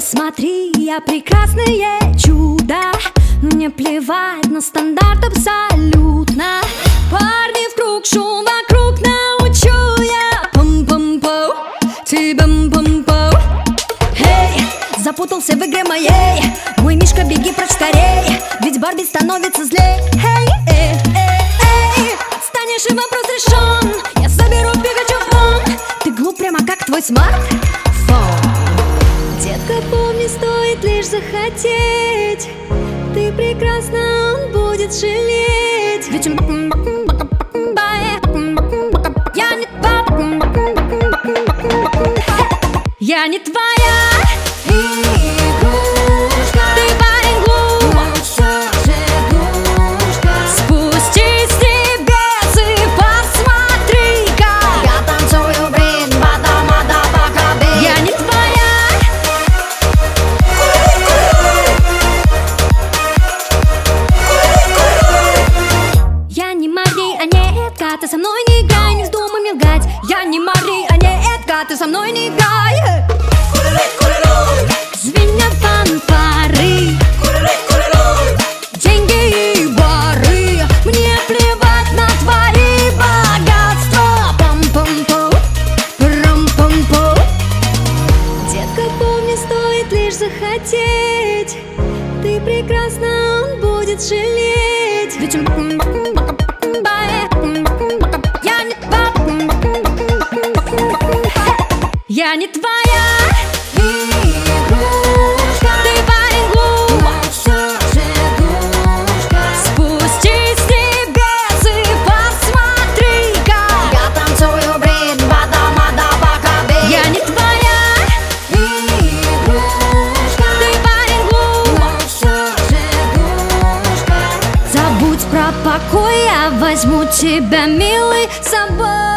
Смотри, я прекрасное чудо, мне плевать на стандарт абсолютно. Парни вкруг, шум вокруг, научу я пам-пам-пау, тебя пам-пау. Эй, запутался в игре моей, мой мишка, беги прочь скорей, ведь Барби становится злей. Эй, эй, эй, эй, отстанешь и вопрос решен, я заберу Пикачу вон. Ты глуп прямо как твой смартфон. Детка, помни, стоит лишь захотеть, ты прекрасна, он будет жалеть. Ведь он я не твоя игрушка, ты парень глупый, спустись с небес и посмотри-ка, Я танцую брин, бада-мада, бакаби. я не твоя. Я не марионетка, ты со мной не играй, не вздумай мигать. Я не марионетка, ты со мной не играй. Звенят фанфары, деньги и бары, мне плевать на твои богатства. Пам-пам-пау, рам-пам-пау. Детка, помни, стоит лишь захотеть, ты прекрасна, он будет жалеть. Ведь он я не твоя игрушка, ты парень глупый, спустись с небес и посмотри-ка, Я танцую брин, бада-мада, бакаби. я не твоя игрушка, ты парень глупый. Забудь про покой, я возьму тебя, милый, с собой.